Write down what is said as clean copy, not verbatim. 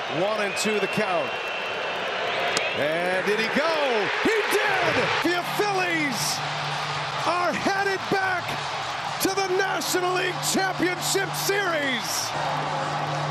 1-2 the count. And did he go? He did! The Phillies are headed back to the National League Championship Series.